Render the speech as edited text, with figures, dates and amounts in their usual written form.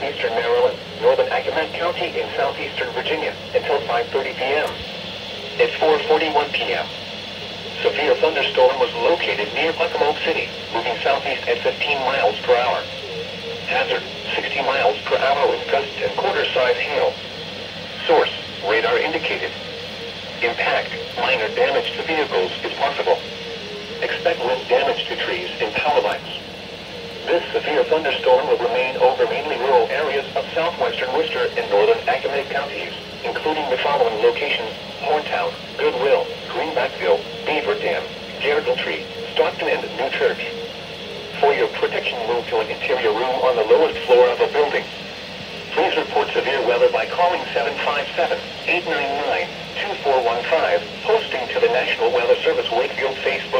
southeastern Maryland, northern Accomack County, and southeastern Virginia until 5:30 p.m. At 4:41 p.m., severe thunderstorm was located near Ocmulgee City, moving southeast at 15 miles per hour. Hazard, 60 miles per hour with gusts and quarter-size hail. Source, radar indicated. Impact, minor damage to vehicles is possible. Expect wind damage to trees and power lines. This severe thunderstorm will remain over mainly rural areas of southwestern Worcester and northern Accomack counties, including the following locations: Horntown, Goodwill, Greenbackville, Beaver Dam, Geraldtree, Stockton, and New Church. For your protection, move to an interior room on the lowest floor of a building. Please report severe weather by calling 757-899-2415, posting to the National Weather Service Wakefield Facebook.